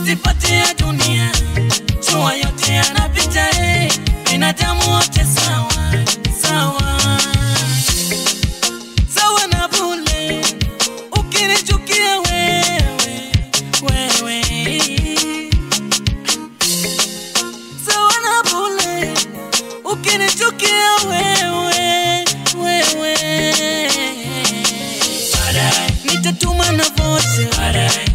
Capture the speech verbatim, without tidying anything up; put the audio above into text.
sipati ya dunia. Jua yote yanapita, eh, binadamu wote sawa, sawa. Sawa na bule, ukinichukia wewe, wewe. Sawa na bule, ukinichukia wewe, wewe. Baadaye nitatuma na vote. Baadaye